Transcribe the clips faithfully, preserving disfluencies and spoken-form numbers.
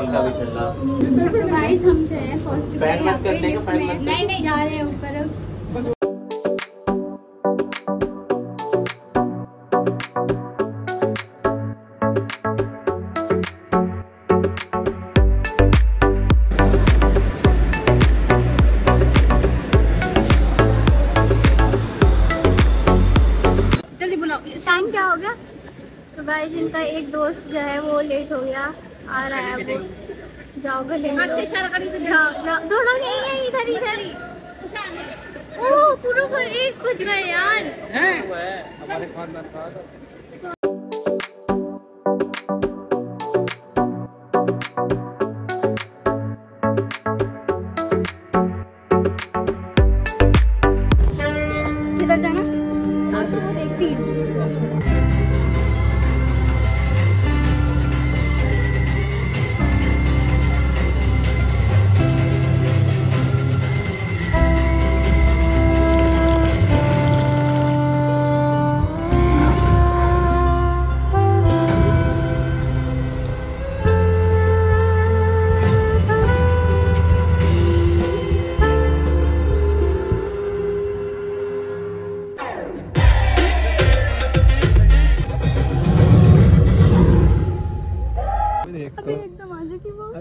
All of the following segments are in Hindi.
फुटबॉल का भी चल रहा। तो गाइस हम जो है पहुंच चुके हैं यहाँ पे लिफ्ट में। नहीं नहीं जा रहे हैं ऊपर अब। जल्दी बुलाओ। शाम क्या हो गया? तो गाइस इनका एक दोस्त जो है वो लेट हो गया, आ रहा है वो। जाओ गले में दोनों नहीं है, इधर इधर ही। ओह पूरा को एक बज गए यार। हमारे खानदान का किधर जाना? एक सीट। एकदम आजे की वो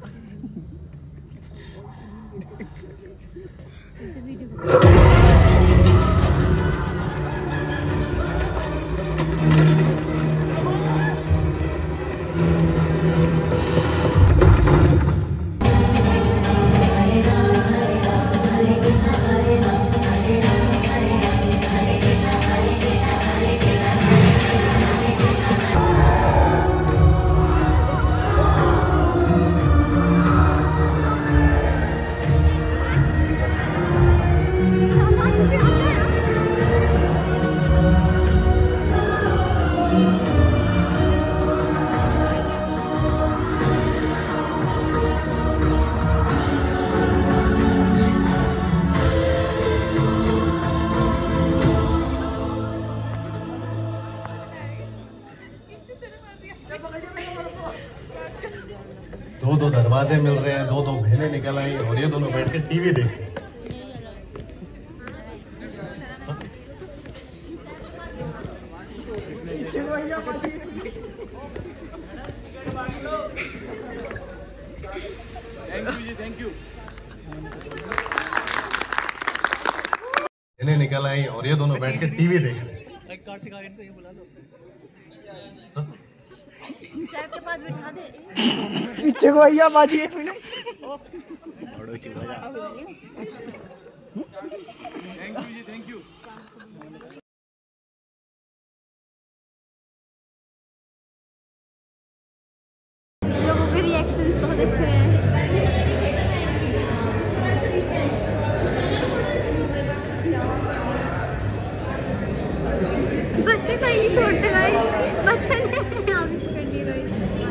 दो दो दरवाजे मिल रहे हैं, दो दो बहनें निकल आई और ये दोनों बैठ के टीवी देख रहे हैं। Thank you. बहनें निकल आई और ये दोनों बैठ के टीवी देख रहे हैं। के पास बिठा दे। पीछे को आइया बाजी एक मिनट। Thank you ji, thank you. लोगों के रिएक्शंस बहुत अच्छे हैं। बच्चे को ही छोड़ते भाई, बच्चे ने यहाँ भी पकड़ ली भाई।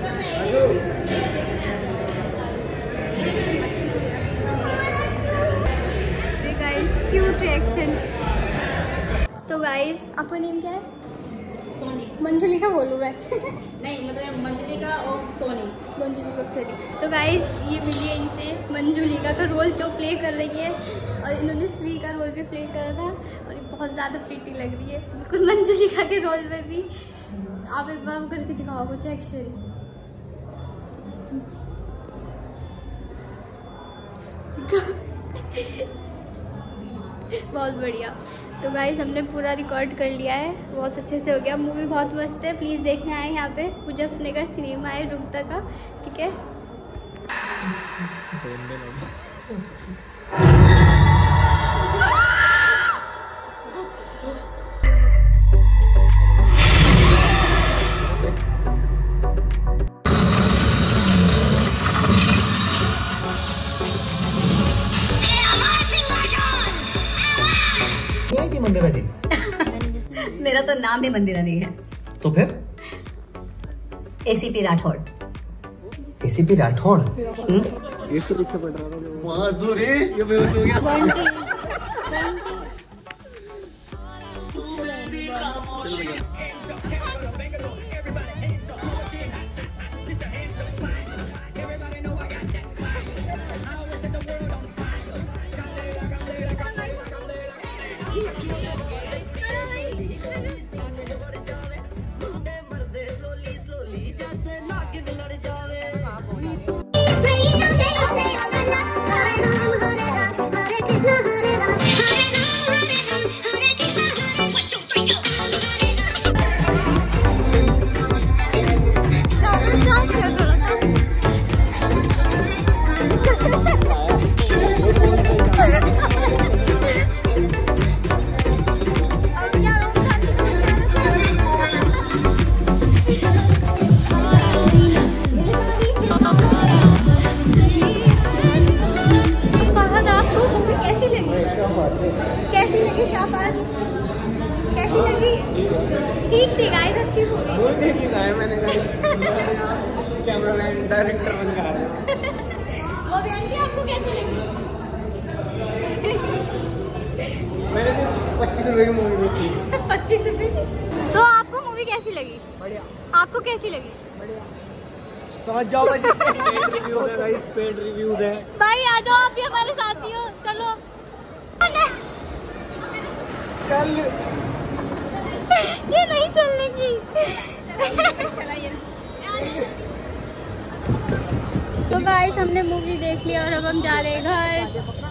Guys cute reaction. तो गाइस आपका नेम क्या है? सोनी। मंजुलिका बोलूँ मैं? नहीं मतलब मंजुलिका और सोनी। मंजुलिका और सोनी। तो गाइस ये मिली है इनसे मंजुलिका का रोल जो प्ले कर रही है, और इन्होंने श्री का रोल भी प्ले करा था और ये बहुत ज़्यादा प्रीटी लग रही है बिल्कुल मंजुलिका के रोल में भी। आप एक बार करके दिखाओ कुछ एक्चुअली। बहुत बढ़िया। तो गाइस हमने पूरा रिकॉर्ड कर लिया है, बहुत अच्छे से हो गया। मूवी बहुत मस्त है, प्लीज़ देखने आए यहाँ पे मुजफ्फरनगर सिनेमा है रुकता का, ठीक है। मंदिरा जी। मेरा तो नाम भी मंदिरा नहीं है। तो फिर? एसीपी राठौड़। एसीपी राठौड़? इसके पीछे पड़ रहा था माधुरी, ये बेहोश हो गया। लगी? ठीक थी गाइस, अच्छी मूवी। मूवी देखी है मैंने कैमरामैन डायरेक्टर बन के आ रहे हैं। वो भी आंटी आपको कैसी लगी? मैंने सिर्फ पच्चीस रुपए की मूवी देखी। पच्चीस रुपए की। तो आपको मूवी कैसी लगी? बढ़िया। आपको कैसी लगी? बढ़िया। समझ जाओ भाई, पेड रिव्यू है गाइस, पेड रिव्यूज है। भाई आ जाओ, आप भी हमारे साथी हो, चलो। चल ये नहीं चलने की। तो गाइस हमने मूवी देख लिया और अब हम जा रहे हैं घर।